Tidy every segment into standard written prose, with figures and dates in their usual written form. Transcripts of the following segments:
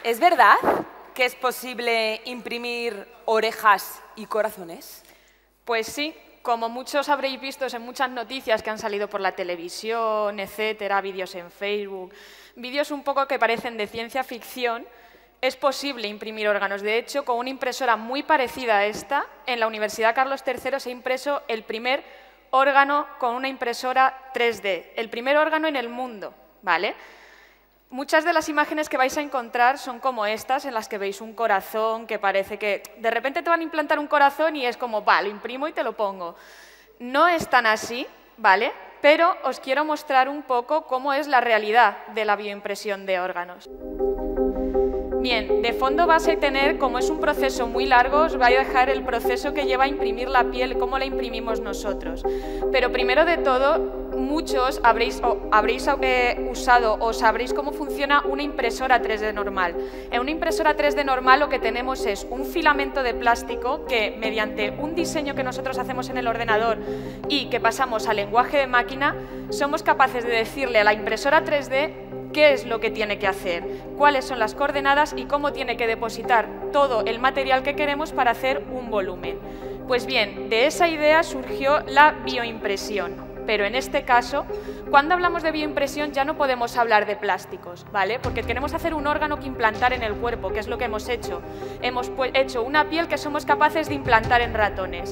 ¿Es verdad que es posible imprimir orejas y corazones? Pues sí, como muchos habréis visto en muchas noticias que han salido por la televisión, etcétera, vídeos en Facebook, vídeos un poco que parecen de ciencia ficción, es posible imprimir órganos. De hecho, con una impresora muy parecida a esta, en la Universidad Carlos III se ha impreso el primer órgano con una impresora 3D, el primer órgano en el mundo, ¿vale? Muchas de las imágenes que vais a encontrar son como estas, en las que veis un corazón que parece que de repente te van a implantar un corazón y es como, va, lo imprimo y te lo pongo. No es tan así, ¿vale? Pero os quiero mostrar un poco cómo es la realidad de la bioimpresión de órganos. Bien, de fondo vais a tener, como es un proceso muy largo, os voy a dejar el proceso que lleva a imprimir la piel, cómo la imprimimos nosotros. Pero primero de todo, muchos habréis usado o sabréis cómo funciona una impresora 3D normal. En una impresora 3D normal lo que tenemos es un filamento de plástico que, mediante un diseño que nosotros hacemos en el ordenador y que pasamos al lenguaje de máquina, somos capaces de decirle a la impresora 3D qué es lo que tiene que hacer, cuáles son las coordenadas y cómo tiene que depositar todo el material que queremos para hacer un volumen. Pues bien, de esa idea surgió la bioimpresión. Pero en este caso, cuando hablamos de bioimpresión ya no podemos hablar de plásticos, ¿vale? Porque queremos hacer un órgano que implantar en el cuerpo, que es lo que hemos hecho. Hemos hecho una piel que somos capaces de implantar en ratones.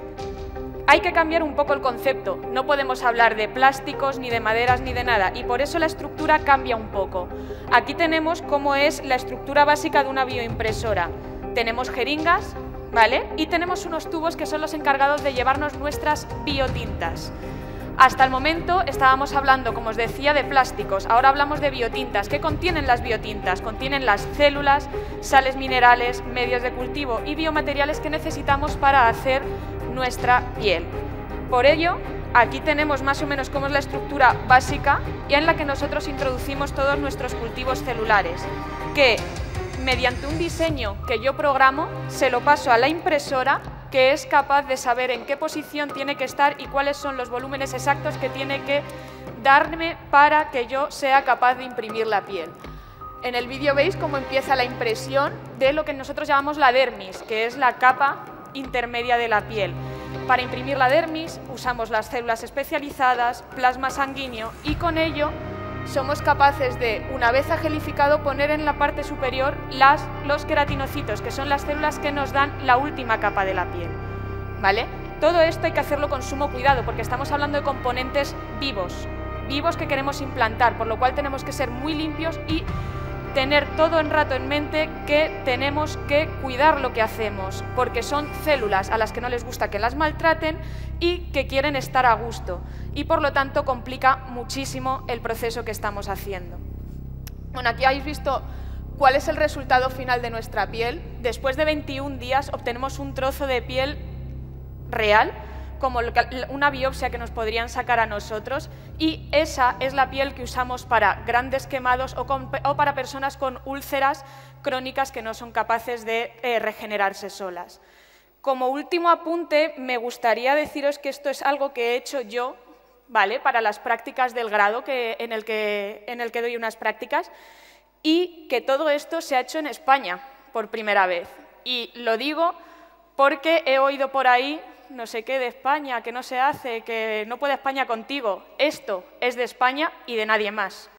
Hay que cambiar un poco el concepto, no podemos hablar de plásticos, ni de maderas, ni de nada, y por eso la estructura cambia un poco. Aquí tenemos cómo es la estructura básica de una bioimpresora. Tenemos jeringas, ¿vale? Y tenemos unos tubos que son los encargados de llevarnos nuestras biotintas. Hasta el momento estábamos hablando, como os decía, de plásticos, ahora hablamos de biotintas. ¿Qué contienen las biotintas? Contienen las células, sales minerales, medios de cultivo y biomateriales que necesitamos para hacer nuestra piel. Por ello, aquí tenemos más o menos cómo es la estructura básica y en la que nosotros introducimos todos nuestros cultivos celulares, que mediante un diseño que yo programo, se lo paso a la impresora, que es capaz de saber en qué posición tiene que estar y cuáles son los volúmenes exactos que tiene que darme para que yo sea capaz de imprimir la piel. En el vídeo veis cómo empieza la impresión de lo que nosotros llamamos la dermis, que es la capa intermedia de la piel. Para imprimir la dermis usamos las células especializadas, plasma sanguíneo y con ello somos capaces de, una vez gelificado, poner en la parte superior los queratinocitos, que son las células que nos dan la última capa de la piel, ¿vale? Todo esto hay que hacerlo con sumo cuidado porque estamos hablando de componentes vivos que queremos implantar, por lo cual tenemos que ser muy limpios y tener todo el rato en mente que tenemos que cuidar lo que hacemos, porque son células a las que no les gusta que las maltraten y que quieren estar a gusto, y por lo tanto complica muchísimo el proceso que estamos haciendo. Bueno, aquí habéis visto cuál es el resultado final de nuestra piel. Después de 21 días obtenemos un trozo de piel real, como una biopsia que nos podrían sacar a nosotros, y esa es la piel que usamos para grandes quemados o para personas con úlceras crónicas que no son capaces de regenerarse solas. Como último apunte, me gustaría deciros que esto es algo que he hecho yo, ¿vale?, para las prácticas del grado en el que doy unas prácticas, y que todo esto se ha hecho en España por primera vez. Y lo digo porque he oído por ahí no sé qué de España, que no se hace, que no puede España contigo. Esto es de España y de nadie más.